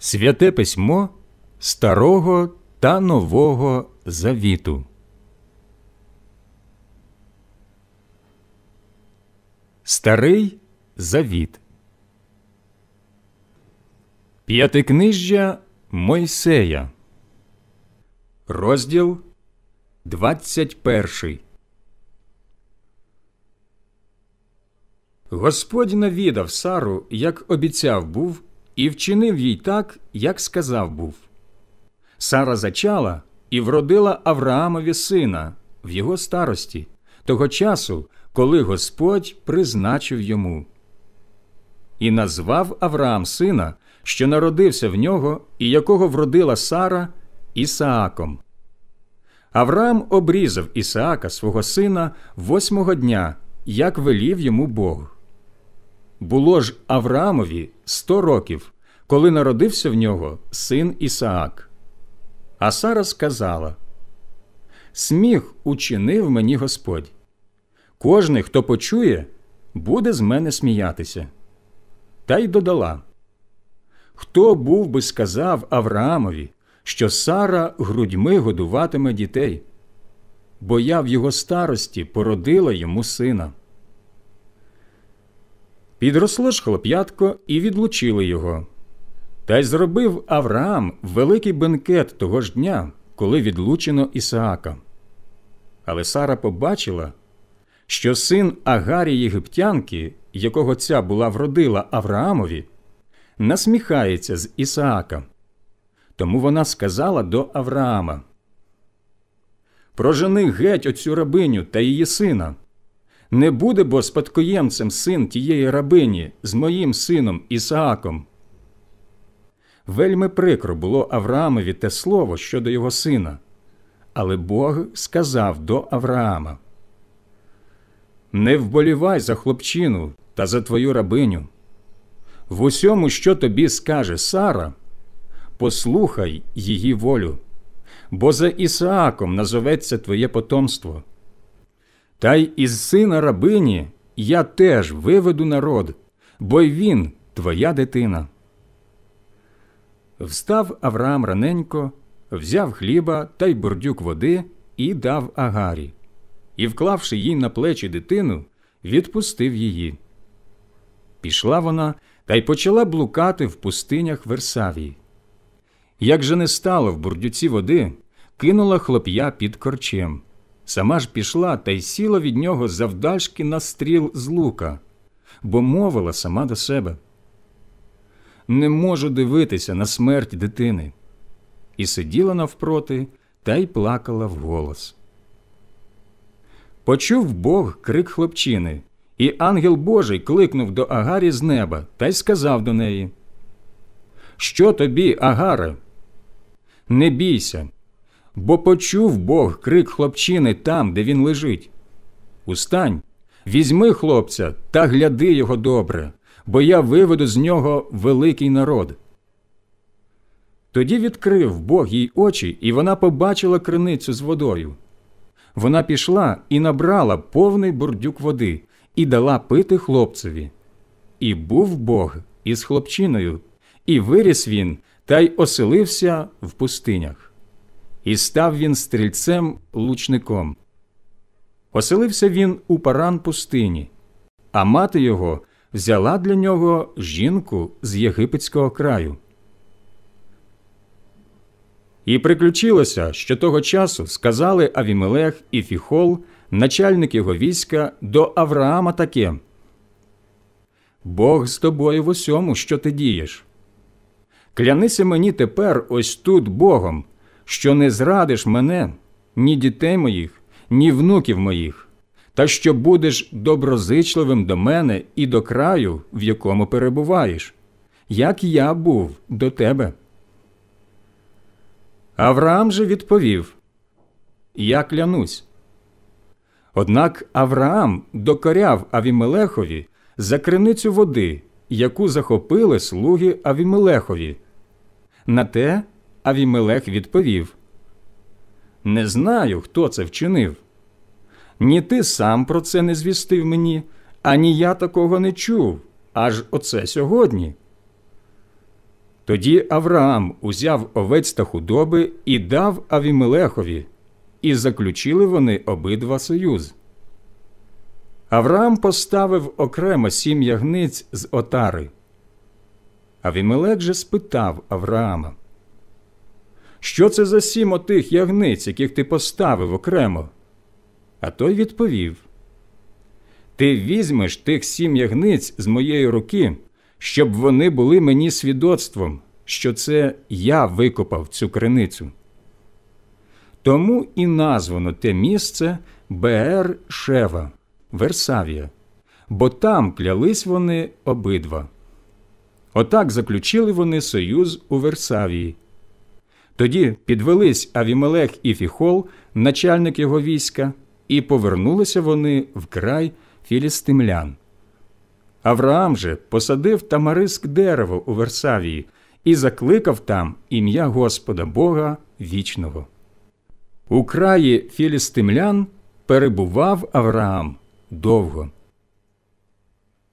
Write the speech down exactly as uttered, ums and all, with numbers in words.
Святе письмо Старого та Нового Завіту. Старий Завіт. П'ятикнижжя Мойсея. Розділ двадцять перший. Господь навідав Сару, як обіцяв був, і вчинив їй так, як сказав був. Сара зачала і вродила Авраамові сина в його старості, того часу, коли Господь призначив йому. І назвав Авраам сина, що народився в нього, і якого вродила Сара, Ісааком. Авраам обрізав Ісаака, свого сина, восьмого дня, як велів йому Бог. Було ж Авраамові сто років, коли народився в нього син Ісаак. А Сара сказала: «Сміх учинив мені Господь. Кожний, хто почує, буде з мене сміятися». Та й додала: «Хто був би сказав Авраамові, що Сара грудьми годуватиме дітей? Бо я в його старості породила йому сина». Підросло ж хлоп'ятко, і відлучили його. Та й зробив Авраам великий бенкет того ж дня, коли відлучено Ісаака. Але Сара побачила, що син Агарі єгиптянки, якого ця була вродила Авраамові, насміхається з Ісаака. Тому вона сказала до Авраама: «Прожени геть оцю рабиню та її сина. Не буде бо спадкоємцем син тієї рабині з моїм сином Ісааком». Вельми прикро було Авраамові те слово щодо його сина, але Бог сказав до Авраама: «Не вболівай за хлопчину та за твою рабиню. В усьому, що тобі скаже Сара, послухай її волю, бо за Ісааком назоветься твоє потомство. Та й із сина рабині я теж виведу народ, бо й він твоя дитина». Встав Авраам раненько, взяв хліба та й бурдюк води і дав Агарі, і, вклавши їй на плечі дитину, відпустив її. Пішла вона та й почала блукати в пустинях Версавії. Як же не стало в бурдюці води, кинула хлоп'я під корчем. Сама ж пішла та й сіла від нього завдальшки на стріл з лука, бо мовила сама до себе: «Не можу дивитися на смерть дитини». І сиділа навпроти та й плакала вголос. Почув Бог крик хлопчини, і ангел Божий кликнув до Агарі з неба та й сказав до неї: «Що тобі, Агаре? Не бійся, бо почув Бог крик хлопчини там, де він лежить. Устань, візьми хлопця та гляди його добре, бо я виведу з нього великий народ». Тоді відкрив Бог їй очі, і вона побачила криницю з водою. Вона пішла і набрала повний бурдюк води і дала пити хлопцеві. І був Бог із хлопчиною, і виріс він, та й оселився в пустинях. І став він стрільцем-лучником. Оселився він у Паран пустині, а мати його взяла для нього жінку з єгипетського краю. І приключилося, що того часу сказали Авімелех і Фіхол, начальник його війська, до Авраама таке: «Бог з тобою в усьому, що ти дієш. Клянися мені тепер ось тут Богом, що не зрадиш мене, ні дітей моїх, ні внуків моїх, та що будеш доброзичливим до мене і до краю, в якому перебуваєш, як я був до тебе». Авраам же відповів: «Я клянусь». Однак Авраам докоряв Авімелехові за криницю води, яку захопили слуги Авімелехові. На те Авімелех відповів: «Не знаю, хто це вчинив. Ні ти сам про це не звістив мені, ані я такого не чув, аж оце сьогодні». Тоді Авраам узяв овець та худоби і дав Авімелехові, і заключили вони обидва союз. Авраам поставив окремо сім ягниць з отари. Авімелех же спитав Авраама: «Що це за сім отих ягниць, яких ти поставив окремо?» А той відповів: «Ти візьмеш тих сім ягниць з моєї руки, щоб вони були мені свідоцтвом, що це я викопав цю криницю». Тому і названо те місце Беер-Шева, Версавія, бо там клялись вони обидва. Отак заключили вони союз у Версавії. Тоді підвелись Авімелех і Фіхол, начальник його війська, і повернулися вони в край філістимлян. Авраам же посадив тамариск дерево у Версавії і закликав там ім'я Господа Бога вічного. У краї філістимлян перебував Авраам довго.